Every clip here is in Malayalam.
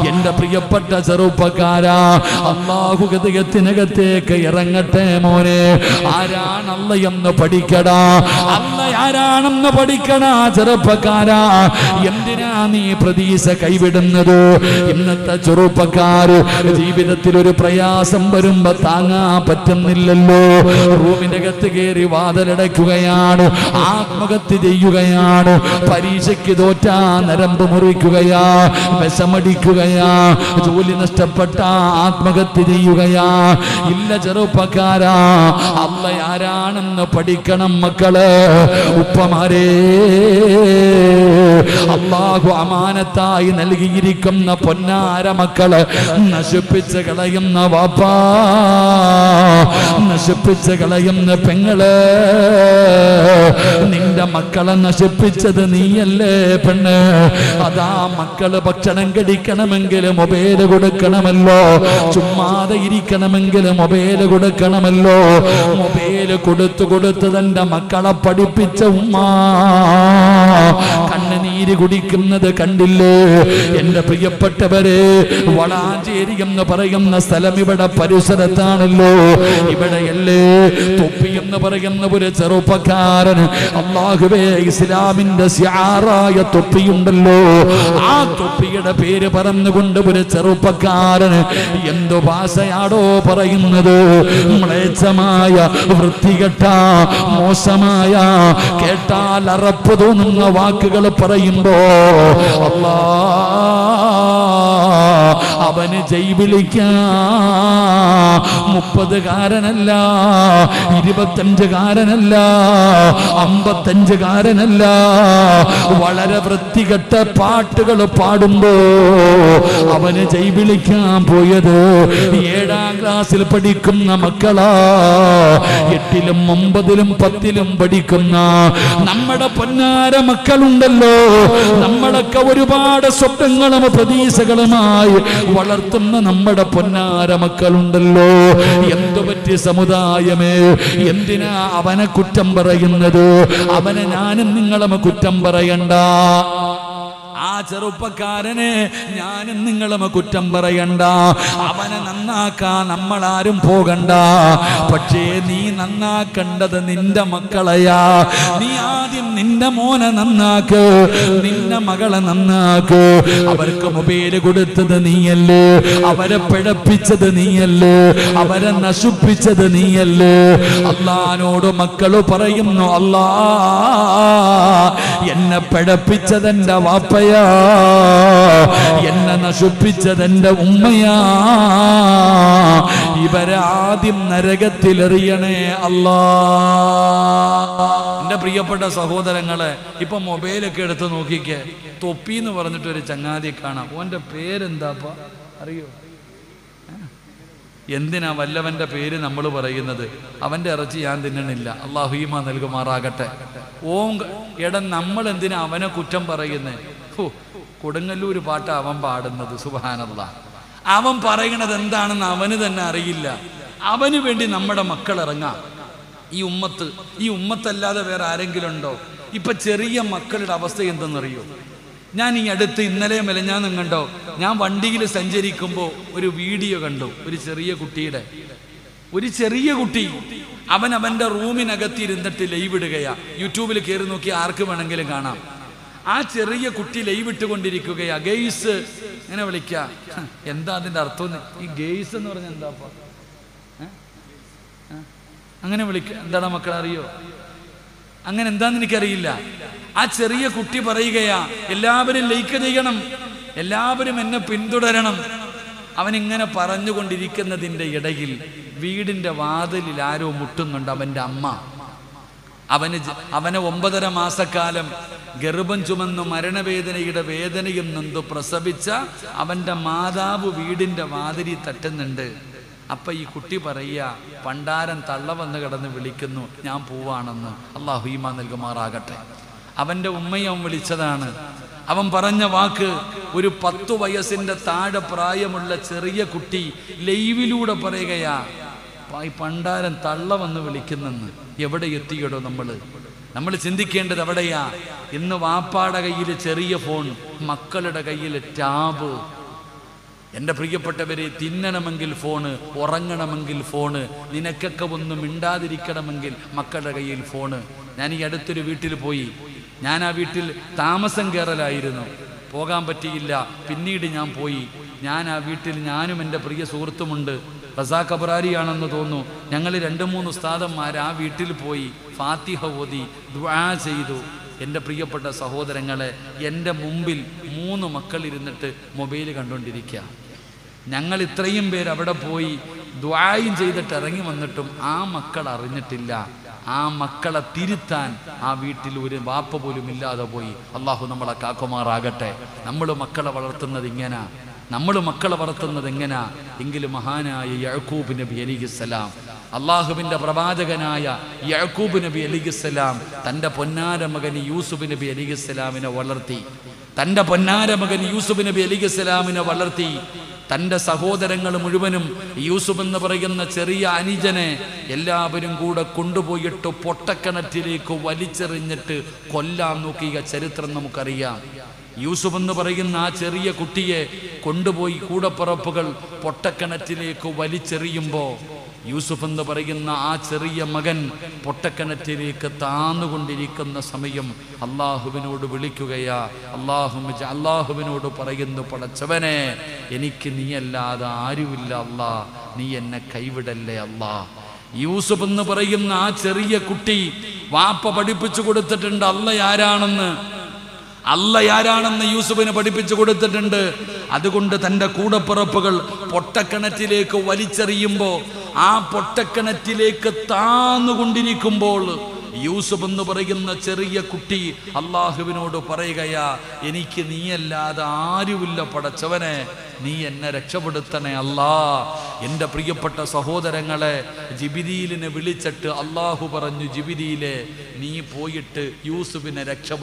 എന്റെ പ്രിയപ്പെട്ട ചെറുപ്പക്കാരാ, അല്ലാഹു ഹൃദയത്തിനകത്തേക്ക് ഇറങ്ങട്ടെ മോനെ. ആരാണ് അല്ലാഹ് എന്ന് പഠിക്കടാ, അല്ലാഹ് ആരാണെന്ന് പഠിക്കടാ ചെറുപ്പക്കാരാ. എന്തിനാ നീ പ്രതീക്ഷ കൈവിടുന്നത്? ഇന്നത്തെ ചെറുപ്പക്കാർ ജീവിതത്തിൽ ഒരു പ്രയാസം വരുമ്പോ താങ്ങാൻ പറ്റുന്നില്ലല്ലോ. റൂമിനകത്ത് കയറി വാതിലടയ്ക്കുകയാണ്, ആത്മഹത്യ ചെയ്യുകയാണ്, പരീക്ഷയ്ക്ക് തോറ്റാ നരമ്പ് മുറിക്കുകയാ, വിഷമടിക്കുകയാ, ജോലി നഷ്ടപ്പെട്ട ആത്മഹത്യ ചെയ്യുകയാ. ഇല്ല ചെറുപ്പക്കാരാ, അല്ലാഹ് ആരാണെന്ന് പഠിക്കണം മക്കള്. ഉപ്പമാരേ, അല്ലാഹു അമാനത്തായി നൽകിയിരിക്കുന്ന പൊന്നാര മക്കള് നശിപ്പിച്ച് കളയുന്ന വാപ്പാ, നശിപ്പിച്ച് കളയുന്ന പെങ്ങള്. നിന്റെ മക്കളെ നശിപ്പിച്ചത് നീയല്ലേ പെണ്ണ്? അതാ മക്കള് ഭക്ഷണം കഴിക്കണമെങ്കിൽ മൊബൈൽ കൊടുക്കണമല്ലോ, ചുമ്മാതെ ഇരിക്കണമെങ്കിൽ മൊബൈൽ കൊടുക്കണമല്ലോ. മൊബൈൽ കൊടുത്ത് തന്റെ മക്കളെ പഠിപ്പിച്ച ഉമ്മ കണ്ണുനീര് കുടിക്കുന്നത് കണ്ടില്ലേ? എന്റെ പ്രിയപ്പെട്ടവരെ, വളാഞ്ചേരി എന്ന് പറയുന്ന സ്ഥലം ഇവിടെ പരിസരത്താണല്ലോ. ഇവിടെയല്ലേ തൊപ്പി എന്ന് പറയുന്ന ഒരു ചെറുപ്പക്കാരൻ, അല്ലാഹുവേ, ഇസ്ലാമിന്റെ ശിആറായ തൊപ്പിയുണ്ടല്ലോ, ആ തൊപ്പിയുടെ പേര് പറഞ്ഞുകൊണ്ട് ഒരു ചെറുപ്പക്കാരൻ എന്തു ഭാഷയാടോ പറയുന്നത്? മ്ലേച്ഛമായ, വൃത്തികെട്ട, മോശമായ, കേട്ടാൽ അറപ്പ് തോന്നുന്ന വാക്കുകൾ പറയുമ്പോ അല്ലാ, അവന് ജയ് വിളിക്കാം. 30-കാരനല്ല, 25-കാരനല്ല, 55-കാരനല്ല. വളരെ വൃത്തികെട്ട പാട്ടുകൾ പാടുമ്പോ അവന് ജയ് വിളിക്കാൻ പോയത് 7ാം ക്ലാസ്സിൽ പഠിക്കുന്ന മക്കളാ. 8ലും 9ലും 10ലും പഠിക്കുന്ന നമ്മുടെ പൊന്നാര മക്കളുണ്ടല്ലോ. നമ്മളൊക്കെ ഒരുപാട് സ്വപ്നങ്ങളും പ്രതീക്ഷകളുമായി വളർത്തുന്ന നമ്മുടെ പൊന്നാര മക്കളുണ്ടല്ലോ. എന്തു പറ്റി സമുദായമേ? എന്തിനാ അവനെ കുറ്റം പറയുന്നത്? അവനെ ഞാനും നിങ്ങളും കുറ്റം പറയണ്ട. ആ ചെറുപ്പക്കാരനെ ഞാനും നിങ്ങളും കുറ്റം പറയണ്ട. അവനെ നന്നാക്കാൻ നമ്മളാരും പോകണ്ട. പക്ഷേ നീ നന്നാക്കേണ്ടത് നിന്റെ മക്കളെയാ. നീ ആദ്യം നിന്റെ മോനെ നന്നാക്ക്, നിന്റെ മകളെ നന്നാക്ക്. അവർക്ക് മൊബൈൽ കൊടുത്തത് നീയല്ലേ, അവരെ പിഴപ്പിച്ചത് നീയല്ലേ, അവരെ നശിപ്പിച്ചത് നീയല്ലേ. അല്ലാഹുവോട് മക്കള് പറയുന്നു, അല്ലാ, എന്നെ പിഴപ്പിച്ചതെന്റെ വാപ്പയാ, എന്നെ നശിപ്പിച്ചതെന്റെ ഉമ്മയാ. ഇവരെ ആദ്യം നരകത്തിലെറിയണേ അല്ലാ. എന്റെ പ്രിയപ്പെട്ട സഹോദരങ്ങളെ, ഇപ്പൊ മൊബൈലൊക്കെ എടുത്ത് നോക്കിക്കേ. തൊപ്പി എന്ന് പറഞ്ഞിട്ട് ഒരു ചങ്ങാതി കാണാം. ഓന്റെ പേരെന്താപ്പാ അറിയോ? എന്തിനാ വല്ലവന്റെ പേര് നമ്മൾ പറയുന്നത്? അവന്റെ ഇറച്ചി ഞാൻ തിന്നണില്ല, അല്ലാഹു ഈമാൻ നൽകുമാറാകട്ടെ. എടാ, നമ്മൾ എന്തിനാ അവനെ കുറ്റം പറയുന്നേ? കൊടുങ്ങല്ലൂര് പാട്ട് അവൻ പാടുന്നത്, സുബ്ഹാനല്ലാഹ്. അവൻ പറയണത് എന്താണെന്ന് അവന് തന്നെ അറിയില്ല. അവന് വേണ്ടി നമ്മുടെ മക്കൾ ഇറങ്ങാം. ഈ ഉമ്മത്തല്ലാതെ വേറെ ആരെങ്കിലും ഉണ്ടോ? ഇപ്പൊ ചെറിയ മക്കളുടെ അവസ്ഥ എന്തെന്നറിയോ? ഞാൻ ഈ അടുത്ത് ഇന്നലെ മെലഞ്ഞാന്നും കണ്ടോ, ഞാൻ വണ്ടിയിൽ സഞ്ചരിക്കുമ്പോൾ ഒരു വീഡിയോ കണ്ടു. ഒരു ചെറിയ കുട്ടി അവന്റെ റൂമിനകത്തിരുന്നിട്ട് ലൈവ് ഇടുകയാ. യൂട്യൂബിൽ കയറി നോക്കി ആർക്ക് വേണമെങ്കിലും കാണാം. ആ ചെറിയ കുട്ടി ലൈവ് ഇട്ടുകൊണ്ടിരിക്കുകയാ. ഗെയ്സ് എങ്ങനെ വിളിക്ക? എന്താ അതിന്റെ അർത്ഥം? ഈ ഗെയ്സ് എന്ന് പറഞ്ഞാൽ എന്താപ്പാ? അങ്ങനെ വിളിക്ക? എന്താണ് മക്കൾ അറിയോ? അങ്ങനെ എന്താന്ന് എനിക്കറിയില്ല. ആ ചെറിയ കുട്ടി പറയുകയാ, എല്ലാവരും ലൈക്ക് ചെയ്യണം, എല്ലാവരും എന്നെ പിന്തുടരണം. അവനിങ്ങനെ പറഞ്ഞുകൊണ്ടിരിക്കുന്നതിൻ്റെ ഇടയിൽ വീടിന്റെ വാതിലിൽ ആരോ മുട്ടുന്നുണ്ട്. അവന്റെ അമ്മ. അവനെ 9.5 മാസക്കാലം ഗർഭം ചുമന്നു മരണവേദനയുടെ വേദനയും നൊന്തു പ്രസവിച്ച അവന്റെ മാതാവ് വീടിന്റെ വാതിലിൽ തട്ടുന്നുണ്ട്. അപ്പൊ ഈ കുട്ടി പറയുക, പണ്ടാരൻ തള്ള വന്ന് കിടന്ന് വിളിക്കുന്നു, ഞാൻ പോവാണെന്ന്. അല്ലാഹു ഈമാൻ നൽകുമാറാകട്ടെ. അവന്റെ ഉമ്മയെ അവൻ വിളിച്ചതാണ്. അവൻ പറഞ്ഞ വാക്ക്, ഒരു 10 വയസ്സിന്റെ താഴെ പ്രായമുള്ള ചെറിയ കുട്ടി ലൈവിലൂടെ പറയുകയാ, ഈ പണ്ടാരൻ തള്ള വന്ന് വിളിക്കുന്നെന്ന്. എവിടെ എത്തിയടോ നമ്മൾ ചിന്തിക്കേണ്ടത് എവിടെയാ? ഇന്ന് വാപ്പാടെ കയ്യിൽ ചെറിയ ഫോൺ, മക്കളുടെ കയ്യിൽ ടാബ്. എൻ്റെ പ്രിയപ്പെട്ടവരെ, തിന്നണമെങ്കിൽ ഫോണ്, ഉറങ്ങണമെങ്കിൽ ഫോണ്, നിനക്കൊക്കെ ഒന്നും മിണ്ടാതിരിക്കണമെങ്കിൽ മക്കളുടെ കയ്യിൽ ഫോണ്. ഞാൻ ഈ അടുത്തൊരു വീട്ടിൽ പോയി. ഞാൻ ആ വീട്ടിൽ താമസം കയറലായിരുന്നു, പോകാൻ പറ്റിയില്ല. പിന്നീട് ഞാൻ പോയി. ഞാൻ ആ വീട്ടിൽ ഞാനും എൻ്റെ പ്രിയ സുഹൃത്തുമുണ്ട്, റസാഖ് അബ്രാരിയാണെന്ന് തോന്നുന്നു. ഞങ്ങൾ 2-3 ഉസ്താദന്മാർ ആ വീട്ടിൽ പോയി ഫാത്തിഹ ഓതി ദുആ ചെയ്തു. എൻ്റെ പ്രിയപ്പെട്ട സഹോദരങ്ങളെ, എൻ്റെ മുമ്പിൽ 3 മക്കൾ ഇരുന്നിട്ട് മൊബൈൽ കണ്ടുകൊണ്ടിരിക്കുക. ഞങ്ങൾ ഇത്രയും പേര് അവിടെ പോയി ദുആയും ചെയ്തിട്ട് ഇറങ്ങി വന്നിട്ടും ആ മക്കൾ അറിഞ്ഞിട്ടില്ല. ആ മക്കളെ തിരുത്താൻ ആ വീട്ടിൽ ഒരു വാപ്പ പോലും ഇല്ലാതെ പോയി. അള്ളാഹു നമ്മളെ കാക്കുമാറാകട്ടെ. നമ്മൾ മക്കളെ വളർത്തുന്നത് എങ്ങനാ എങ്കിലും മഹാനായ യഅ്കൂബ് നബി അലൈഹിസ്സലാം, അള്ളാഹുവിൻ്റെ പ്രവാചകനായ യഅ്കൂബ് നബി അലൈഹിസ്സലാം തൻ്റെ പൊന്നാര മകൻ യൂസുഫ് നബി അലൈഹിസ്സലാമിനെ വളർത്തി. തൻ്റെ സഹോദരങ്ങൾ മുഴുവനും യൂസുഫ് എന്ന് പറയുന്ന ചെറിയ അനുജനെ എല്ലാവരും കൂടെ കൊണ്ടുപോയിട്ട് പൊട്ടക്കിണറ്റിലേക്ക് വലിച്ചെറിഞ്ഞിട്ട് കൊല്ലാൻ നോക്കിയ ചരിത്രം നമുക്കറിയാം. യൂസുഫ് എന്ന് പറയുന്ന ആ ചെറിയ കുട്ടിയെ കൊണ്ടുപോയി കൂടപ്പിറപ്പുകൾ പൊട്ടക്കിണറ്റിലേക്ക് വലിച്ചെറിയുമ്പോൾ യൂസുഫ് എന്ന് പറയുന്ന ആ ചെറിയ മകൻ പൊട്ടക്കിണറ്റിലേക്ക് താന്നുകൊണ്ടിരിക്കുന്ന സമയം അള്ളാഹുവിനോട് വിളിക്കുകയാ. അള്ളാഹുവിനോട് പറയുന്നു, പടച്ചവനെ, എനിക്ക് നീയല്ലാതെ ആരുമില്ല അല്ലാ, നീ എന്നെ കൈവിടല്ലേ അല്ലാ. യൂസുഫ് എന്ന് പറയുന്ന ആ ചെറിയ കുട്ടി വാപ്പ പഠിപ്പിച്ചു കൊടുത്തിട്ടുണ്ട് അല്ല ആരാണെന്ന് യൂസുഫിന് പഠിപ്പിച്ചു കൊടുത്തിട്ടുണ്ട്. അതുകൊണ്ട് തൻ്റെ കൂടപ്പിറപ്പുകൾ പൊട്ടക്കിണറ്റിലേക്ക് വലിച്ചെറിയുമ്പോൾ ആ പൊട്ടക്കിണറ്റിലേക്ക് താന്നുകൊണ്ടിരിക്കുമ്പോൾ യൂസുഫ് എന്ന് പറയുന്ന ചെറിയ കുട്ടി അള്ളാഹുവിനോട് പറയുകയാ, എനിക്ക് നീയല്ലാതെ ആരുമില്ല പടച്ചവനെ, നീ എന്നെ രക്ഷപ്പെടുത്തണേ അല്ലാ. എൻ്റെ പ്രിയപ്പെട്ട സഹോദരങ്ങളെ, ജിബ്രീലിനെ വിളിച്ചിട്ട് അള്ളാഹു പറഞ്ഞു, ജിബ്രീലേ, നീ പോയിട്ട് യൂസുഫിനെ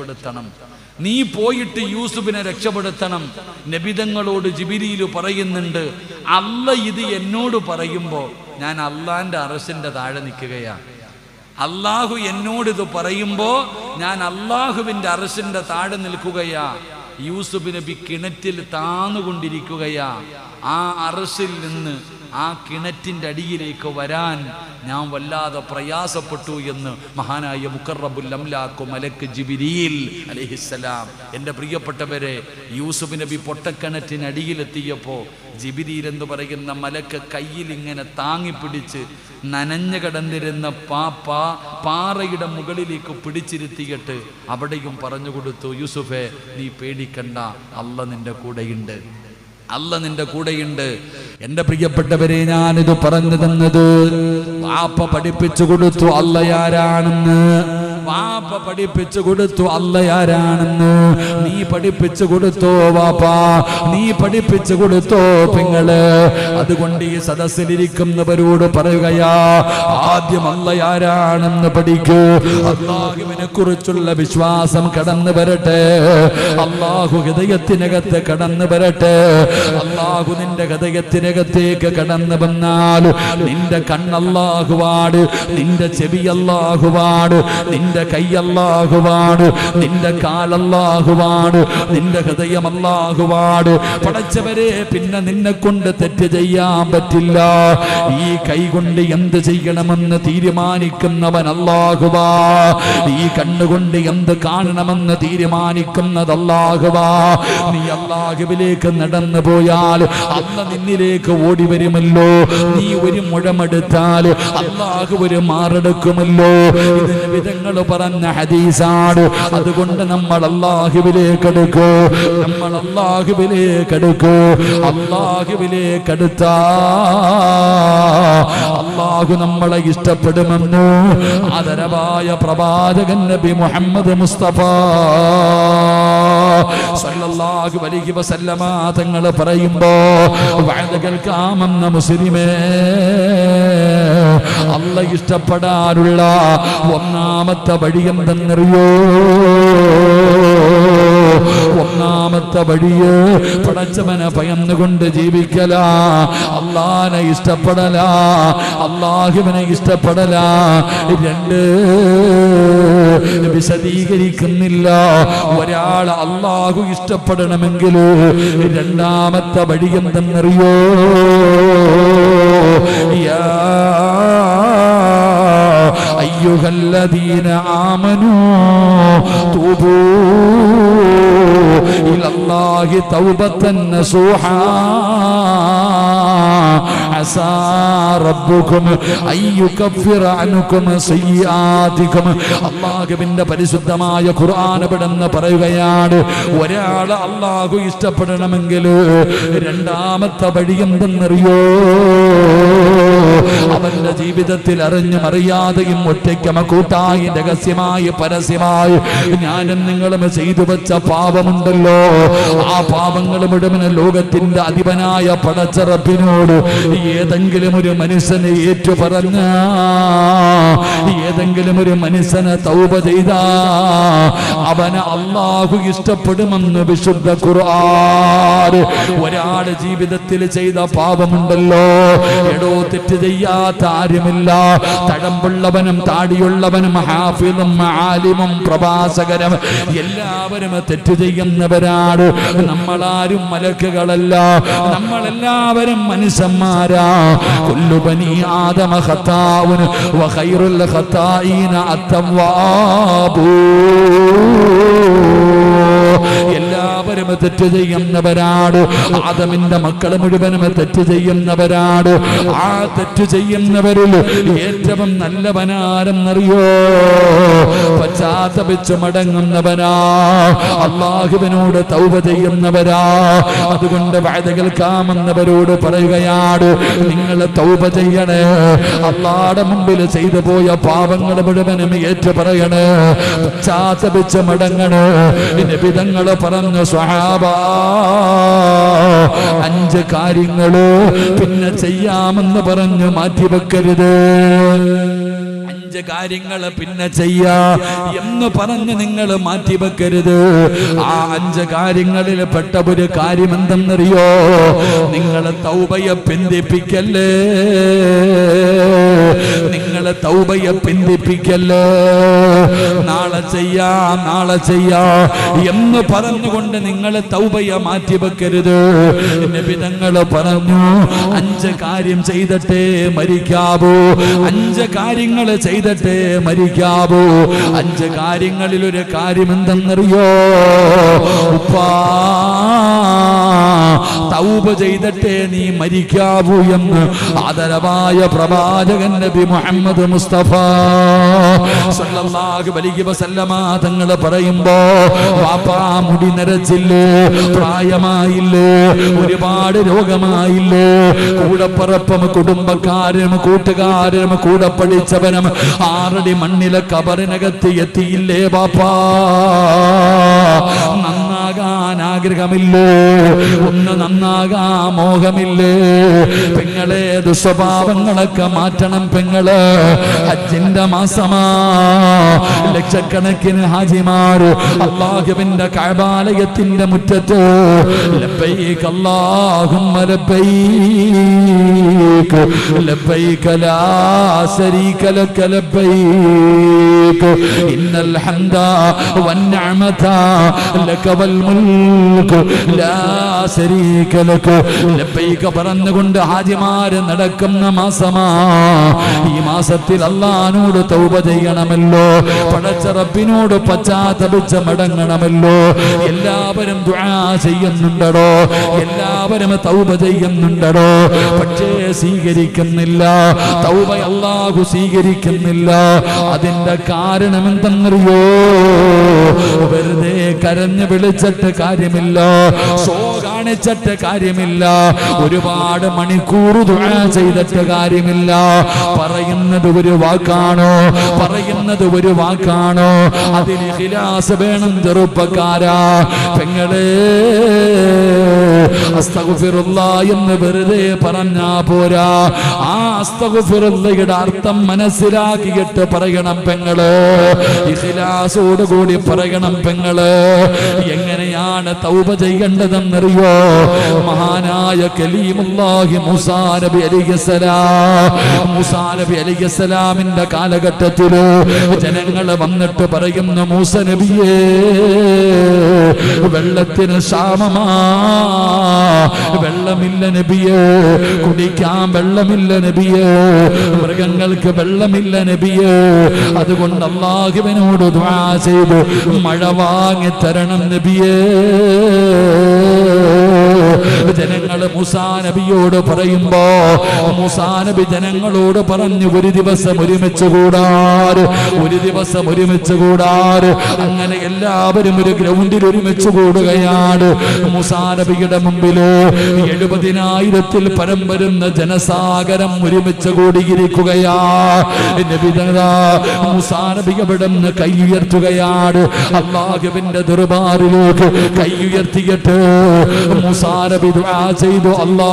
രക്ഷപ്പെടുത്തണം. നബിതങ്ങളോട് ജിബ്രീൽ പറയുന്നുണ്ട്, അല്ല ഇത് എന്നോട് പറയുമ്പോൾ ഞാൻ അള്ളാന്റെ അർശിന്റെ താഴെ നിൽക്കുകയാണ്. അള്ളാഹു എന്നോടിത് പറയുമ്പോൾ ഞാൻ അള്ളാഹുവിൻ്റെ അർശിന്റെ താഴെ നിൽക്കുകയാ. യൂസുഫ് നബി കിണറ്റിൽ താന്നുകൊണ്ടിരിക്കുകയാ. ആ അർശിൽ നിന്ന് ആ കിണറ്റിൻ്റെ അടിയിലേക്ക് വരാൻ ഞാൻ വല്ലാതെ പ്രയാസപ്പെട്ടു എന്ന് മഹാനായ മുഖറബുൽ അംലാഖ് മലക്ക് ജിബ്രീൽ അലൈഹിസ്സലാം. എൻ്റെ പ്രിയപ്പെട്ടവരെ, യൂസുഫ് നബി പൊട്ടക്കിണറ്റിനടിയിലെത്തിയപ്പോൾ ജിബ്രീൽ എന്ന് പറയുന്ന മലക്ക് കയ്യിൽ ഇങ്ങനെ താങ്ങിപ്പിടിച്ച് നനഞ്ഞു കിടന്നിരുന്ന പാറയുടെ മുകളിലേക്ക് പിടിച്ചിരുത്തിയിട്ട് അവിടെയും പറഞ്ഞു കൊടുത്തു, യൂസുഫേ, നീ പേടിക്കണ്ട, അല്ല നിന്റെ കൂടെയുണ്ട്. എൻ്റെ പ്രിയപ്പെട്ടവരെ, ഞാനിത് പറഞ്ഞു തന്നത് വാപ്പ പഠിപ്പിച്ചു കൊടുത്തു അല്ലയാരാണെന്ന്. നീ പഠിപ്പിച്ചു കൊടുത്തോ വാപ്പാ, നീ പഠിപ്പിച്ചു കൊടുത്തോ പെങ്ങള്. അതുകൊണ്ട് ഈ സദസ്സിലിരിക്കുന്നവരോട് പറയുകയാ, ആദ്യം അല്ലയാരാണെന്ന് പഠിക്കൂ. അല്ലാഹുവിനെ കുറിച്ചുള്ള വിശ്വാസം കടന്നു വരട്ടെ. അല്ലാഹു ഹൃദയത്തിനകത്ത് കടന്നു വരട്ടെ. അല്ലാഹു നിന്റെ ഹൃദയത്തിനകത്തേക്ക് കടന്നു വന്നാൽ നിന്റെ കണ്ണല്ലാഹുവാണ്, നിന്റെ ചെവി അല്ലാഹുവാണ്, നിന്റെ കൈ അല്ലാഹുവാണ്, നിന്റെ കാലല്ലാഹുവാണ്, നിന്റെ ഹൃദയം അല്ലാഹുവാണ്. പടച്ചവരെ, പിന്നെ നിന്നെ കൊണ്ട് തെറ്റ് ചെയ്യാൻ പറ്റില്ല. ഈ കൈ കൊണ്ട് എന്ത് ചെയ്യണമെന്ന് തീരുമാനിക്കുന്നവൻ അല്ലാഹുവാ. ഈ കണ്ണുകൊണ്ട് എന്ത് കാണണമെന്ന് തീരുമാനിക്കുന്നത് അല്ലാഹുവാ. നീ അല്ലാഹുവിലേക്ക് നടന്നു പോയാൽ അല്ല നിന്നിലേക്ക് ഓടി വരുമല്ലോ. നീ ഒരു മുഴമെടുത്താൽ അല്ലാഹു ഒരു മാറെടുക്കുമല്ലോ. ഇതിന് വിധങ്ങൾ പറഞ്ഞ ഹദീസാണ്. അതുകൊണ്ട് നമ്മൾ അല്ലാഹുവിലേക്ക് അടുക്കൂ. അല്ലാഹുവിലേക്കടുത്താ അല്ലാഹു നമ്മളെ ഇഷ്ടപ്പെടുമെന്ന് ആദരവായ പ്രവാചകൻ നബി മുഹമ്മദ് മുസ്തഫ സല്ലല്ലാഹു അലൈഹി വസല്ലമ തങ്ങൾ പറയുമ്പോ വഅദ കേൾക്കാമെന്ന മുസ്ലിമേ, അല്ല ഇഷ്ടപ്പെടാനുള്ള ഒന്നാമത്തെ വഴി എന്തെന്നറിയോ? ഒന്നാമത്തെ വഴിയ് പടച്ചവനെ ഭയന്നുകൊണ്ട് ജീവിക്കല, അള്ളാനെ ഇഷ്ടപ്പെടല, അള്ളാഹുവിനെ ഇഷ്ടപ്പെടല. രണ്ട്, വിശദീകരിക്കുന്നില്ല. ഒരാൾ അള്ളാഹു ഇഷ്ടപ്പെടണമെങ്കിൽ രണ്ടാമത്തെ വഴി എന്തെന്നറിയോ? യാ അയ്യുഹല്ലദീന ആമനൂ തൂബൂ ഇലല്ലാഹി തൗബത്തൻ നസൂഹാ അസാ റബ്ബുകും അയ്യുകഫിറ അൻകും സയ്യിആതികും. അല്ലാഹുവിന്റെ പരിശുദ്ധമായ ഖുർആൻ പെടുന്ന പറയുകയാണ്, ഒരാൾ അല്ലാഹു ഇഷ്ടപ്പെടണമെങ്കിൽ രണ്ടാമത്തെ വഴി എന്തെന്നറിയോ? അവന്റെ ജീവിതത്തിൽ അറിഞ്ഞും അറിയാതെയും ഒറ്റയ്ക്കമ കൂട്ടായി രഹസ്യമായി പരസ്യമായി ഞാനും നിങ്ങളും ചെയ്തു വെച്ച പാപമുണ്ടല്ലോ, ആ പാപങ്ങൾ മുഴുവൻ ലോകത്തിന്റെ അധിപനായ പടച്ചറപ്പിനോട് ഏതെങ്കിലും ഒരു മനുഷ്യനെ ഏറ്റു പറഞ്ഞ, ഏതെങ്കിലും ഒരു മനുഷ്യനെ തൗബ ചെയ്ത അവനെ അല്ലാഹു ഇഷ്ടപ്പെടുമെന്ന് വിശുദ്ധ ഖുർആൻ. ഒരാൾ ജീവിതത്തിൽ ചെയ്ത പാപമുണ്ടല്ലോ, എടോ തെറ്റ് ചെയ്യാത്ത ആരുമില്ല. തഴമ്പുള്ളവനും താടിയുള്ളവനും ഹാഫിളും ആലിമും പ്രഭാസകരും എല്ലാവരും തെറ്റ് ചെയ്യുന്നവരാണ്. നമ്മളാരും മലക്കുകളല്ല, നമ്മളെല്ലാവരും മനുഷ്യന്മാരാ. കുല്ലു ബനി ആദമ ഖത്താഉൻ വഖൈറുൽ ഖത്താഈന അത്തവ്വാബൂ. എല്ലാവരും തെറ്റ് ചെയ്യുന്നവരാണ്. ആദമിന്റെ മക്കൾ മുഴുവനും തെറ്റ് ചെയ്യുന്നവരാണ്. ആ തെറ്റ് ചെയ്യുന്നവരിൽ ഏറ്റവും നല്ലവനാരെന്നറിയോ? പശ്ചാത്തപിച്ചു മടങ്ങുന്നവനാ, അല്ലാഹുവിനോട് തൗബ ചെയ്യുന്നവരാ. അതുകൊണ്ട് വഅദ കേൾക്കാമെന്നവരോട് പറയുകയാണ്, നിങ്ങൾ തൗബ ചെയ്യണേ, അല്ലാഹുവിന്റെ മുമ്പിൽ ചെയ്തു പോയ പാപങ്ങൾ മുഴുവനും ഏറ്റു പറയണേ, പശ്ചാത്തപിച്ചു മടങ്ങണേ. നബി തങ്ങൾ പറഞ്ഞു, സ്വഹാബാ 5 കാര്യങ്ങള് പിന്നെ ചെയ്യാമെന്ന് പറഞ്ഞു മാറ്റിവെക്കരുത്. 5 കാര്യങ്ങൾ പിന്നെ ചെയ്യാ എന്ന് പറഞ്ഞ് നിങ്ങൾ മാറ്റിവെക്കരുത്. ആ 5 കാര്യങ്ങളിൽ പെട്ട ഒരു കാര്യം എന്തെന്നറിയോ? നിങ്ങൾ തൗബയെ പിന്തിപ്പിക്കല്ലേ, നിങ്ങൾ തൗബയെ പിന്തിപ്പിക്കല്ലേ. നാളെ ചെയ്യാം, നാളെ ചെയ്യാം എന്ന് പറഞ്ഞുകൊണ്ട് നിങ്ങൾ തൗബയെ മാറ്റിവെക്കരുത്. നബി തങ്ങൾ പറഞ്ഞു, 5 കാര്യം ചെയ്തിട്ടേ മരിക്കാവൂ, 5 കാര്യങ്ങൾ ചെയ്തിട്ടേ മരിക്കാവൂ. 5 കാര്യങ്ങളിൽ ഒരു കാര്യം എന്തെന്നറിയോ? ഉപ്പാ, തൗബ ചെയ്തിട്ടേ നീ മരിക്കാവൂ എന്ന് ആദരവായ പ്രവാചകൻ നബി മുഹമ്മദ് മുസ്തഫ സല്ലല്ലാഹു അലൈഹി വസല്ലമ തങ്ങൾ പറയുമ്പോ, വാപ്പാ മുടി നരച്ചില്ലേ, പ്രായമായില്ലേ, ഒരുപാട് രോഗമായില്ലേ, കൂടപ്പറപ്പും കുടുംബക്കാരും കൂട്ടുകാരും കൂടെ പഠിച്ചവനും 6 അടി മണ്ണിലെ കബറിനകത്ത് എത്തിയില്ലേ വാപ്പാ? നന്നാകാൻ ആഗ്രഹമില്ലേ? ഒന്ന് നന്നാകാൻ മോഹമില്ലേ? പെങ്ങളെ, ദുസ്വഭാവങ്ങളൊക്കെ മാറ്റണം പെങ്ങള്. ഹജ്ജിന്റെ മാസമാ, ലക്ഷക്കണക്കിന് ഹാജിമാർ അല്ലാഹുവിന്റെ കഅബാലയത്തിന്റെ മുറ്റത്ത് ലബ്ബൈക അല്ലാഹുമ്മ ലബ്ബൈക ലബ്ബൈക ലാ ശരീക ലക ലബ്ബൈക ഇന്നൽ ഹംദ വന്നിഅമത ലക വൽ മുൽക് ലാ ശരീക ലക. ലബ്ബൈക പറഞ്ഞുകൊണ്ട് ഹാജിമാര് നടക്കുന്ന മാസമാ. ഈ മാസത്തിൽ അല്ലാഹുവോട് തൗബ ചെയ്യണമല്ലോ, പടച്ച റബ്ബിനോട് പശ്ചാത്തപിച്ച് മടങ്ങണമല്ലോ. എല്ലാവരും ദുആ ചെയ്യുന്നുണ്ടോ? എല്ലാവരും തൗബ ചെയ്യുന്നുണ്ടോ? പക്ഷേ സ്വീകരിക്കുന്നില്ല, തൗബ അല്ലാഹു സ്വീകരിക്കുന്നില്ല. അതിന്റെ കാരണം എന്തെന്നറിയോ? വെറുതെ കരഞ്ഞു വിളിച്ചിട്ട് കാര്യമില്ല, ഷോ കാണിച്ചിട്ട് കാര്യമില്ല, ഒരുപാട് മണിക്കൂർ ദുആ ചെയ്തിട്ട് കാര്യമില്ല. പറയുന്നത് ഒരു വാക്കാണോ? പറയുന്നത് ഒരു വാക്കാണോ? അതിന് ഇഖ്ലാസ് വേണം ചെറുപ്പക്കാരാ. പെങ്ങളെ, അസ്തഗ്ഫിറുല്ലാഹ് എന്ന് വെറുതെ പറഞ്ഞാ പോരാ. ആ അസ്തഗ്ഫിറുല്ലാഹയുടെ അർത്ഥം മനസ്സിലാക്കിയിട്ട് പറയണം പെങ്ങള്. ഇഖ്ലാസോട് കൂടി പറയണം പെങ്ങള്. എങ്ങനെയാണ് തൗബ ചെയ്യേണ്ടതെന്നറിയോ? മഹാനായ കലീമുല്ലാഹി മൂസാ നബി അലൈഹിസ്സലാം, മൂസാ നബി അലൈഹിസ്സലാമിന്റെ കാലഘട്ടത്തില് ജനങ്ങൾ വന്നിട്ട് പറയുന്നു, മൂസ നബിയേ വെള്ളത്തിന് ക്ഷാമമാ, വെള്ളമില്ല നബിയേ, കുടിക്കാൻ വെള്ളമില്ല നബിയേ, മൃഗങ്ങൾക്ക് വെള്ളമില്ല നബിയേ, അതുകൊണ്ട് അല്ലാഹുവിനോട് ദുആ ചെയ്തു മഴ വാങ്ങി തരണം നബിയേ. ജനങ്ങള് മൂസാ നബിയോട് പറയുമ്പോ മൂസാ നബി ജനങ്ങളോട് പറഞ്ഞു, ഒരു ദിവസം ഒരുമിച്ച് കൂടാറ്, ഒരു ദിവസം ഒരുമിച്ച് കൂടാറ്. അങ്ങനെ എല്ലാവരും ഒരു ഗ്രൗണ്ടിൽ ഒരുമിച്ച് കൂടുകയാണ്. മൂസാ നബിയുടെ മുമ്പില് 70,000-ൽ പരം വരുന്ന ജനസാഗരം ഒരുമിച്ച് കൂടിയിരിക്കുകയാ. മൂസാ നബി അവിടെ നിന്ന് കൈ ഉയർത്തുകയാണ്. അല്ലാഹുവിന്റെ ദർബാറിലേക്ക് കൈ ഉയർത്തിയിട്ട് മൂസാ നബി ദുആ ചെയ്തു, അല്ലാ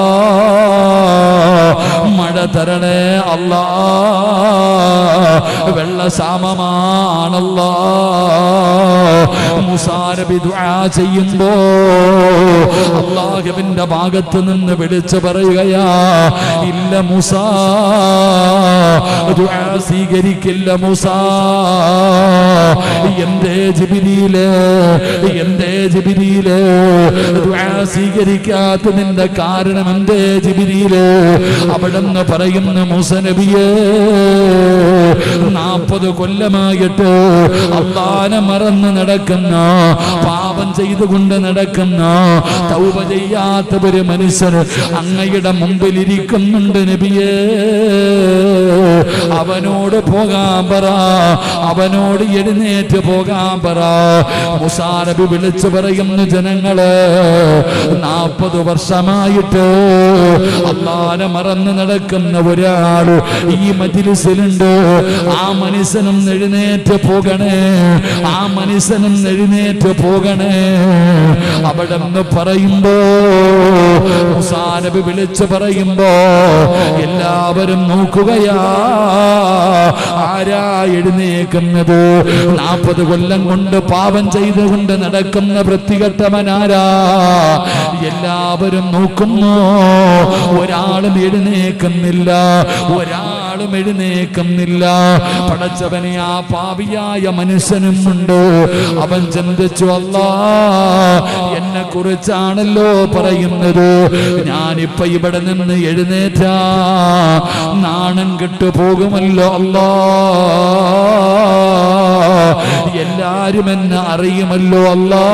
മഴ തരണേ അല്ലാ, വെള്ളക്ഷാമമാണല്ലാ. മൂസാ നബി ദുആ ചെയ്യുമ്പോ അല്ലാഹുവിന്റെ ഭാഗത്ത് നിന്ന് വിളിച്ചു പറയുകയാ, ഇല്ല മൂസാ, ദുആ സ്വീകരിക്കില്ല മൂസാ. എന്തേ ജിബ്രീലേ, എന്തേ ജിബ്രീലേ ദുആ സ്വീകരിക്കാത്തതിന്റെ കാരണം എന്തേ ജിബ്രീലേ? അവിടെന്ന് പറയുന്ന മൂസ നബിയേ, 40 കൊല്ലമായിട്ട് അല്ലാഹനെ മറന്ന് നടക്കുന്ന, പാപം ചെയ്തുകൊണ്ട് നടക്കുന്ന, തൗബ ചെയ്യാത്ത ഒരു മനുഷ്യൻ അങ്ങയുടെ മുമ്പിൽ ഇരിക്കുന്നുണ്ട് നബിയേ. അവനോട് പോകാൻ പറ, അവനോട് എഴുന്നേറ്റ് പോകാൻ പറ. മൂസാ നബി വിളിച്ചു പറയുന്നു, ജനങ്ങള് 40 വർഷമായിട്ട് അല്ലാഹനെ മറന്ന് നടക്കുന്ന ഒരാള് ഈ മജ്‌ലിസിലുണ്ട്. ആ മനുഷ്യനും എഴുന്നേറ്റ് പോകണേ, ആ മനുഷ്യനും എഴുന്നേറ്റ് പോകണേ. അവിടെ നിന്ന് പറയുമ്പോ മൂസാ നബി വിളിച്ചു പറയുമ്പോ എല്ലാവരും നോക്കുകയാ, ആരാ എഴുന്നേക്കുന്നത്? 40 കൊല്ലം കൊണ്ട് പാപം ചെയ്തുകൊണ്ട് നടക്കുന്ന വൃത്തികെട്ടവനാരാ? എല്ലാവരും നോക്കുന്നു, ഒരാളും എഴുന്നേക്കുന്നില്ല, ഒരാളും എഴുന്നേക്കുന്നില്ല. പടച്ചവനെ, ആ പാപിയായ മനുഷ്യനും ഉണ്ട്. അവൻ ചിന്തിച്ചു, അല്ലാ എന്നെ കുറിച്ചാണല്ലോ പറയുന്നത്, ഞാനിപ്പോ ഇവിടെ നിന്ന് എഴുന്നേറ്റാ നാണം കെട്ടു പോകുമല്ലോ അല്ലാ, എല്ലാരും എന്നെ അറിയുമല്ലോ അല്ലാ,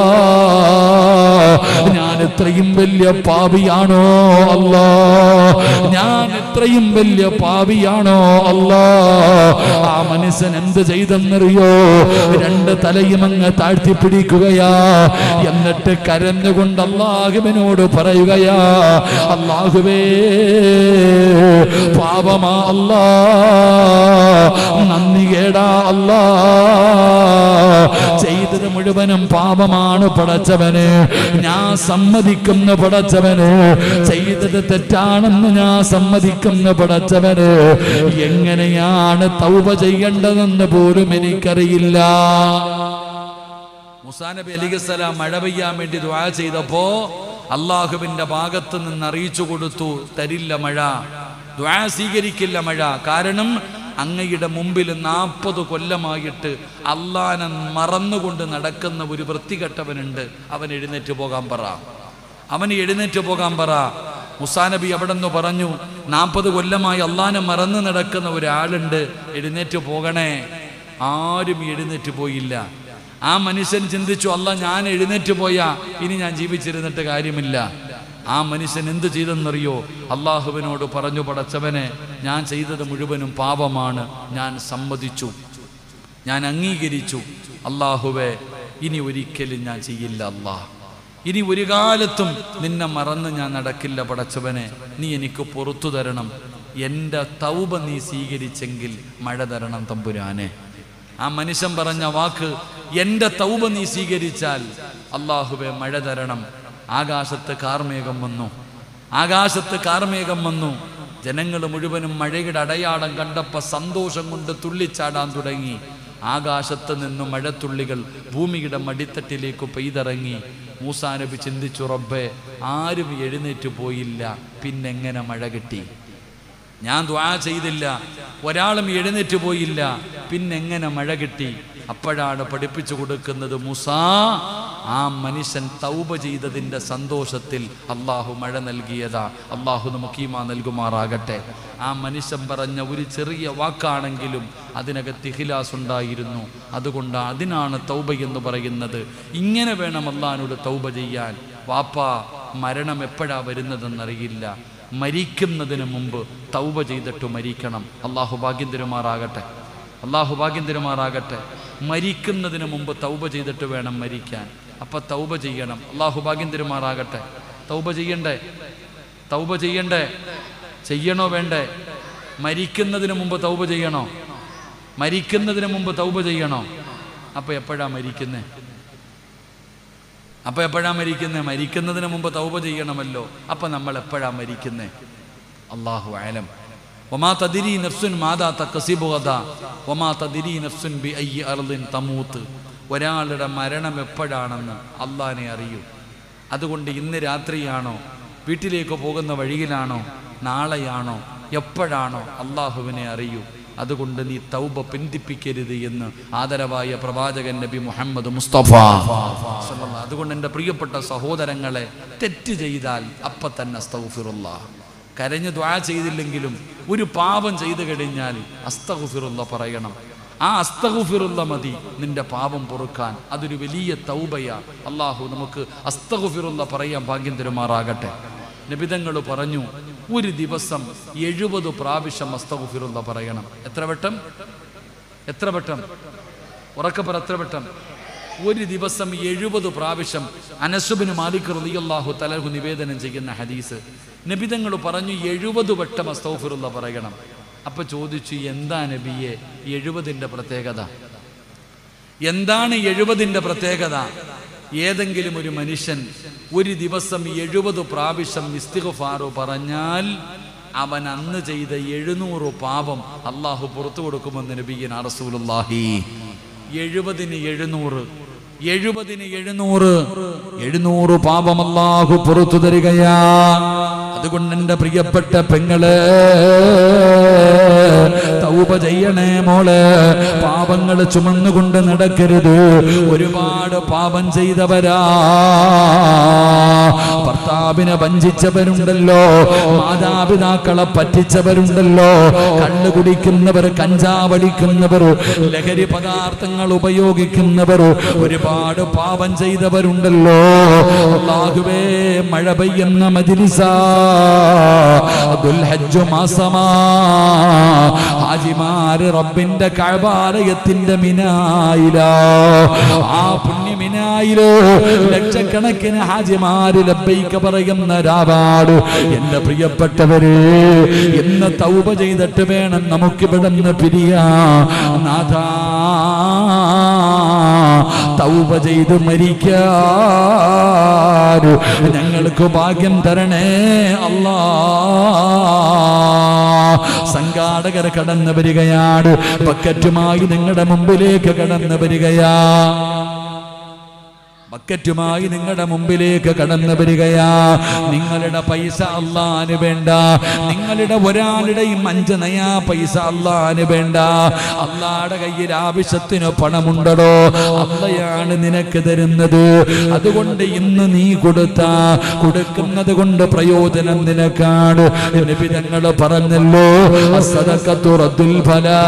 ഞാൻ ഇത്രയും വലിയ പാപിയാണോ അല്ലാ, ഞാൻ ഇത്രയും വലിയ പാപിയാണോ അല്ലാ? ആ മനുഷ്യൻ എന്ത് ചെയ്തെന്നറിയോ? 2 തലയും അങ്ങ് താഴ്ത്തിപ്പിടിക്കുകയാ. എന്നിട്ട് കരഞ്ഞുകൊണ്ട് അല്ലാഹുവിനോട് പറയുകയാ, അല്ലാഹുവേ പാപമാ അല്ലാ, നന്ദി കേടാ അല്ലാ, ചെയ്തത് മുഴുവനും പാപമാണ് പടച്ചവന്, ഞാൻ സമ്മതിക്കുന്ന പടച്ചവന്, ചെയ്തത് തെറ്റാണെന്ന് ഞാൻ സമ്മതിക്കുന്ന പടച്ചവന്, എങ്ങനെയാണ് തൗബ ചെയ്യേണ്ടതെന്ന് പോലും എനിക്കറിയില്ല. മൂസാ നബി അലൈഹിസ്സലാം മഴ പെയ്യാൻ വേണ്ടി ദുആ ചെയ്തപ്പോ അല്ലാഹുവിന്റെ ഭാഗത്ത് നിന്ന് അറിയിച്ചു കൊടുത്തു, തരില്ല മഴ, ദുആ സ്വീകരിക്കില്ല മഴ. കാരണം അങ്ങയുടെ മുമ്പിൽ 40 കൊല്ലമായിട്ട് അല്ലാഹനെ മറന്നുകൊണ്ട് നടക്കുന്ന ഒരു വൃത്തികെട്ടവനുണ്ട്, അവൻ എഴുന്നേറ്റ് പോകാൻ പറ, അവന് എഴുന്നേറ്റ് പോകാൻ പറ. മൂസാ നബി അവിടെ നിന്ന് പറഞ്ഞു, 40 കൊല്ലമായി അല്ലാഹനെ മറന്ന് നടക്കുന്ന ഒരാളുണ്ട്, എഴുന്നേറ്റ് പോകണേ. ആരും എഴുന്നേറ്റ് പോയില്ല. ആ മനുഷ്യൻ ചിന്തിച്ചു, അല്ലാ ഞാൻ എഴുന്നേറ്റ് പോയാ ഇനി ഞാൻ ജീവിച്ചിരുന്നിട്ട് കാര്യമില്ല. ആ മനുഷ്യൻ എന്ത് ചെയ്തെന്നറിയോ? അല്ലാഹുവിനോട് പറഞ്ഞു, പടച്ചവനെ, ഞാൻ ചെയ്തത് മുഴുവനും പാപമാണ്, ഞാൻ സമ്മതിച്ചു, ഞാൻ അംഗീകരിച്ചു. അല്ലാഹുവേ, ഇനി ഒരിക്കലും ഞാൻ ചെയ്യില്ല അല്ലാ, ഇനി ഒരു കാലത്തും നിന്നെ മറന്ന് ഞാൻ നടക്കില്ല പടച്ചവനെ, നീ എനിക്ക് പുറത്തു തരണം. എൻ്റെ തൗബ നീ സ്വീകരിച്ചെങ്കിൽ മഴ തരണം തമ്പുരാനെ. ആ മനുഷ്യൻ പറഞ്ഞ വാക്ക്, എൻ്റെ തൗബ നീ സ്വീകരിച്ചാൽ അല്ലാഹുവേ മഴ തരണം. ആകാശത്ത് കാർമേഘം വന്നു. ആകാശത്ത് കാർമേഘം വന്നു. ജനങ്ങൾ മുഴുവനും മഴയുടെ അടയാളം കണ്ടപ്പോൾ സന്തോഷം കൊണ്ട് തുള്ളിച്ചാടാൻ തുടങ്ങി. ആകാശത്ത് നിന്നും മഴത്തുള്ളികൾ ഭൂമിയുടെ മടിത്തട്ടിലേക്ക് പെയ്തിറങ്ങി. മൂസാ നബി ചിന്തിച്ചു, റബ്ബേ, ആരും എഴുന്നേറ്റ് പോയില്ല, പിന്നെങ്ങനെ മഴ കിട്ടി? ഞാൻ ദുആ ചെയ്തില്ല, ഒരാളും എഴുന്നേറ്റ് പോയില്ല, പിന്നെങ്ങനെ മഴ കിട്ടി? അപ്പോഴാണ് പഠിപ്പിച്ചു കൊടുക്കുന്നത്, മൂസാ, ആ മനുഷ്യൻ തൗബ ചെയ്തതിൻ്റെ സന്തോഷത്തിൽ അള്ളാഹു മഴ നൽകിയതാ. അള്ളാഹു നമുക്ക് ഈമാൻ നൽകുമാറാകട്ടെ. ആ മനുഷ്യൻ പറഞ്ഞ ഒരു ചെറിയ വാക്കാണെങ്കിലും അതിനകത്ത് ഇഖ്ലാസ് ഉണ്ടായിരുന്നു. അതുകൊണ്ട് അതിനാണ് തൗബ എന്ന് പറയുന്നത്. ഇങ്ങനെ വേണം അള്ളാഹിനോട് തൗബ ചെയ്യാൻ. വാപ്പാ, മരണം എപ്പോഴാ വരുന്നതെന്നറിയില്ല, മരിക്കുന്നതിന് മുമ്പ് തൗബ ചെയ്തിട്ട് മരിക്കണം. അള്ളാഹു ഭാഗ്യം തരുമാറാകട്ടെ. അള്ളാഹു ഭാഗ്യം തരുമാറാകട്ടെ. മരിക്കുന്നതിന് മുമ്പ് തൗബ ചെയ്തിട്ട് വേണം മരിക്കാൻ. അപ്പം തൗബ ചെയ്യണം. അള്ളാഹു ഭാഗ്യം തരുമാറാകട്ടെ. തൗബ ചെയ്യണ്ടേ? തൗബ ചെയ്യണ്ടേ? ചെയ്യണോ വേണ്ടേ? മരിക്കുന്നതിന് മുമ്പ് തൗബ ചെയ്യണോ? മരിക്കുന്നതിന് മുമ്പ് തൗബ ചെയ്യണോ? അപ്പം എപ്പോഴാ മരിക്കുന്നേ? അപ്പം എപ്പോഴാ മരിക്കുന്നേ? മരിക്കുന്നതിന് മുമ്പ് തൗബ ചെയ്യണമല്ലോ. അപ്പം നമ്മൾ എപ്പോഴാ മരിക്കുന്നേ? അല്ലാഹു അഅലം. വമാ തദ്രി നഫ്സുൻ മാദാ തക്സിബു ഗദാ വമാ തദ്രി നഫ്സുൻ ബിഅയ്യി അർളിൻ തമൂത്ത്. ഒരാളുടെ മരണം എപ്പോഴാണെന്ന് അള്ളാഹിനെ അറിയൂ. അതുകൊണ്ട് ഇന്ന് രാത്രിയാണോ, വീട്ടിലേക്ക് പോകുന്ന വഴിയിലാണോ, നാളെയാണോ, എപ്പോഴാണോ, അള്ളാഹുവിനെ അറിയൂ. അതുകൊണ്ട് നീ തൗബ പിന്തിപ്പിക്കരുത് എന്ന് ആദരവായ പ്രവാചകൻ നബി മുഹമ്മദ് മുസ്തഫ. അതുകൊണ്ട് എൻ്റെ പ്രിയപ്പെട്ട സഹോദരങ്ങളെ, തെറ്റ് ചെയ്താൽ അപ്പം തന്നെ അസ്തഗ്ഫിറുല്ലാഹ്. കരഞ്ഞ് ദുആ ചെയ്തില്ലെങ്കിലും ഒരു പാപം ചെയ്തു കഴിഞ്ഞാൽ അസ്തഗ്ഫിറുല്ലാഹ് പറയണം. ആ അസ്തഗ്ഫിറുല്ലാഹ് മതി നിന്റെ പാപം പൊറുക്കാൻ. അതൊരു വലിയ തൗബയാ. അള്ളാഹു നമുക്ക് അസ്തഗ്ഫിറുല്ലാഹ് പറയാൻ ഭാഗ്യം തരുമാറാകട്ടെ. നബിതങ്ങൾ പറഞ്ഞു, ഒരു ദിവസം 70 പ്രാവശ്യം അസ്തഗ്ഫിറുല്ലാഹ് പറയണം. എത്ര വട്ടം? എത്ര വട്ടം? ഉറക്കെ പറ, എത്ര വട്ടം? ഒരു ദിവസം 70 പ്രാവശ്യം. അനസ് ഇബ്നു മാലിക് റളിയല്ലാഹു തആല അൻഹു നിവേദനം ചെയ്യുന്ന ഹദീസ്. നബിതങ്ങൾ പറഞ്ഞു 70 വട്ടം അസ്തഗ്ഫിറുല്ലാഹ് പറയണം. അപ്പൊ ചോദിച്ചു, എന്താ നബിയെ 70ന്റെ പ്രത്യേകത? എന്താണ് 70ന്റെ പ്രത്യേകത? ഏതെങ്കിലും ഒരു മനുഷ്യൻ ഒരു ദിവസം 70 പ്രാവശ്യം ഇസ്തിഗ്ഫാർ പറഞ്ഞാൽ അവൻ അന്ന് ചെയ്ത 700 പാപം അള്ളാഹു പുറത്തു കൊടുക്കുമെന്ന് നബിയനാ റസൂലുള്ളാഹി. 70ന് 700, 70ന് 700 പാപം അള്ളാഹു പുറത്തു തരികയാ. അതുകൊണ്ട് എൻ്റെ പ്രിയപ്പെട്ട പെങ്ങളെ, തൗബ ചെയ്യണേ മോളെ. പാപങ്ങൾ ചുമന്നുകൊണ്ട് നടക്കരുത്. ഒരുപാട് പാപം ചെയ്തവരാ. ഭർത്താവിനെ വഞ്ചിച്ചവരുണ്ടല്ലോ, മാതാപിതാക്കളെ പറ്റിച്ചവരുണ്ടല്ലോ, കള്ള് കുടിക്കുന്നവർ, കഞ്ചാവടിക്കുന്നവർ, ലഹരി പദാർത്ഥങ്ങൾ ഉപയോഗിക്കുന്നവർ, ഒരുപാട് പാപം ചെയ്തവരുണ്ടല്ലോ. അല്ലാഹുവേ, മഴ പെയ്യുന്ന മജ്ലിസാ, ദുൽഹജ്ജ് മാസമാ, ഹാജിമാര് റബ്ബിന്റെ കഅബാലയത്തിന്റെ മിനായിലാ. ആ പുണ്യ മിനായിലോ ലക്ഷക്കണക്കിന് ഹാജിമാര് ലബ്ബൈക പറയുന്ന രാവാട്. എന്റെ പ്രിയപ്പെട്ടവരെ, ഇന്ന് തൗബ ചെയ്തിട്ട് വേണം നമുക്ക് ഇവിടുന്ന് പിരിയാൻ. നാഥാ, തൗബ ചെയ്ത് മരിക്കാൻ ഞങ്ങൾക്ക് ഭാഗ്യം തരണേ അല്ലാ. സംഘാടകർ കടന്നു വരികയാണ്. ബക്കറ്റുമായി നിങ്ങളുടെ മുമ്പിലേക്ക് കടന്നു വരികയാ. ബക്കറ്റുമായി നിങ്ങളുടെ മുമ്പിലേക്ക് കടന്നു വരികയാ. നിങ്ങളുടെ പൈസ അല്ലാഹുവിന് വേണ്ട. നിങ്ങളുടെ ഒരാളുടെയും 5 നയാ പൈസ അല്ലാഹുവിന് വേണ്ട. അല്ലാഹുടെ കയ്യിൽ ആവശ്യത്തിന് പണമുണ്ടോ, അല്ലാഹുവാണ് നിനക്ക് തരുന്നത്. അതുകൊണ്ട് ഇന്ന് നീ കൊടുക്കുന്നത് കൊണ്ട് പ്രയോജനം നിനക്കാണ്. നബി തങ്ങൾ പറഞ്ഞല്ലോ, സദഖത്തു റദ്ദുൽ ബലാ,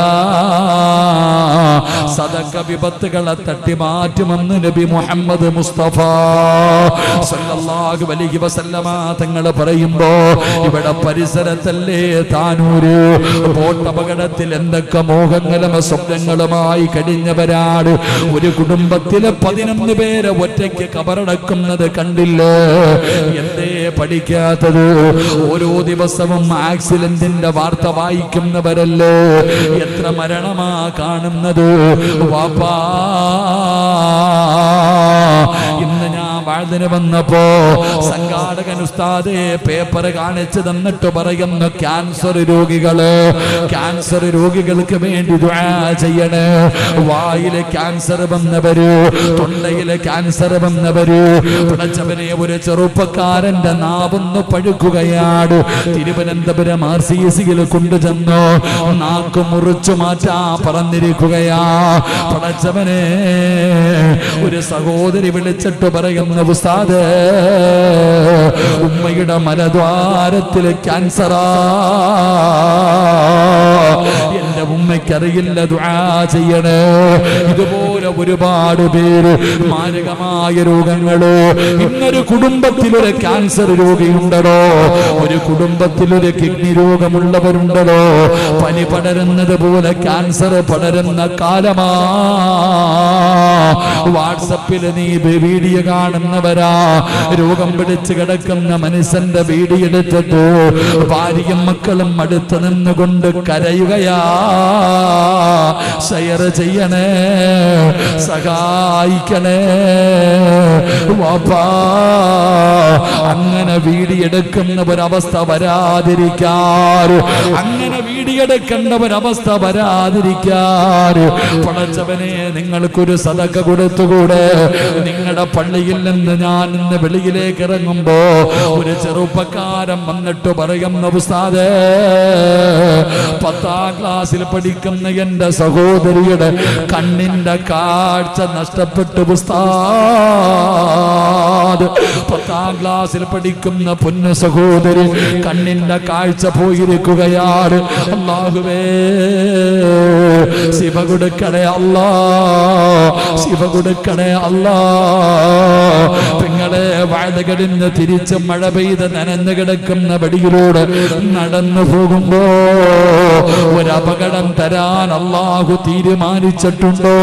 സദഖ വിപത്തുകളെ തട്ടി മാറ്റുമെന്ന് നബി മുഹമ്മദ് മുസ്തഫ സല്ലല്ലാഹു അലൈഹി വസല്ലമ തങ്ങൾ പറയുമ്പോ, ഇവിടെ പരിസരത്തല്ലേ താനൂര്, ബോട്ടപകടത്തിൽ എന്തൊക്കെ മോഹങ്ങളും സ്വപ്നങ്ങളുമായി കഴിഞ്ഞവരാണ്. ഒരു കുടുംബത്തിലെ 11 പേരെ ഒറ്റയ്ക്ക് കബറടക്കുന്നത് കണ്ടില്ലേ? എന്തേ പഠിക്കാത്തത്? ഓരോ ദിവസവും ആക്സിഡന്റിന്റെ വാർത്ത വായിക്കുന്നവരല്ലേ? എത്ര മരണമാ കാണുന്നത് വാപ്പാ. ഇന്ന് ഞാൻ വാഴ്ന്നിന് വന്നപ്പോ സംഘാടകൻ ഉസ്താദേ പേപ്പർ കാണിച്ചു തന്നിട്ട് പറയുന്നു, ക്യാൻസർ രോഗികൾക്ക് വേണ്ടി ദുആ ചെയ്യണേ. വായിലെ ക്യാൻസർ വന്നവര്, തൊണ്ടയിലെ ക്യാൻസർ വന്നവര്, പടച്ചവനെ ഒരു ചെറുപ്പക്കാരന്റെ നാവൊന്ന് പഴുക്കുകയാണ്. തിരുവനന്തപുരം RCCയിൽ കൊണ്ടുചെന്നു നാക്ക് മുറിച്ചു മാറ്റാ പറഞ്ഞിരിക്കുകയാ. പടച്ചവനെ ഒരു സഹോദരി വിളിച്ചിട്ട് പറയുന്ന, ഉസ്താദ് ഉമ്മയുടെ മലദ്വാരത്തിലെ ക്യാൻസറാ, എന്റെ ഉമ്മയ്ക്കറിയില്ല, ദുആ ചെയ്യണേ. ഇതുപോലെ ഒരുപാട് പേര് മാരകമായ രോഗങ്ങളോ. ഇന്നൊരു കുടുംബത്തിലൊരു ക്യാൻസർ രോഗിയുണ്ടോ, ഒരു കുടുംബത്തിലൊരു കിഡ്നി രോഗമുള്ളവരുണ്ടോ. പനി പടരുന്നത് പോലെ ക്യാൻസർ പടരുന്ന കാലമാ. വാട്സപ്പിൽ നീ വീഡിയോ കാണുന്നവരാ, രോഗം പിടിച്ച് കിടക്കുന്ന മനുഷ്യന്റെ വീഡിയോ എടുത്തിട്ട് ഭാര്യയും മക്കളും അടുത്ത് നിന്നുകൊണ്ട് കരയുകയാ. ഷെയർ ചെയ്യണേ, സഹായിക്കണേ വാപ്പാ. അങ്ങനെ വീഡിയോ എടുക്കുന്നവരവസ്ഥ വരാതിരിക്കാറ്, അങ്ങനെ വീഡിയോ എടുക്കേണ്ടവരവസ്ഥ വരാതിരിക്കാറ്. പടച്ചവനെ നിങ്ങൾക്കൊരു സദഖ കൊടുത്തുകൂടെ? നിങ്ങളുടെ പള്ളിയിൽ നിന്ന് ഞാൻ ഇന്ന് വെളിയിലേക്ക് ഇറങ്ങുമ്പോ ഒരു ചെറുപ്പക്കാരൻ വന്നിട്ട് പറയുന്ന, ഉസ്താദേ 10ാം ക്ലാസ്സിൽ പഠിക്കുന്ന എന്റെ സഹോദരിയുടെ കണ്ണിന്റെ കാഴ്ച നഷ്ടപ്പെട്ടു ഉസ്താദ്. 10ാം ക്ലാസ്സിൽ പഠിക്കുന്ന പൊന്നു സഹോദരി കണ്ണിന്റെ കാഴ്ച പോയിരിക്കുകയാണ്. അല്ലാഹുവേ ശിവ കൊടുക്കണേ അല്ലാ, ശിവ കൊടുക്കണേ അല്ലാ. പെങ്ങളെ വാഴകടിന്ന് തിരിച്ച് മഴ പെയ്ത് നനഞ്ഞു കിടക്കുന്ന വടിയിലൂടെ നടന്നു പോകുമ്പോ ഒരപകടം തരാൻ അല്ലാഹു തീരുമാനിച്ചിട്ടുണ്ടോ?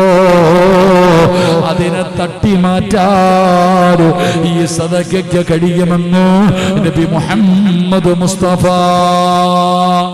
അതിനെ തട്ടി മാറ്റാൻ ഈ സദഖയ്ക്ക് കഴിയുമെന്ന് നബി മുഹമ്മദ് മുസ്തഫ.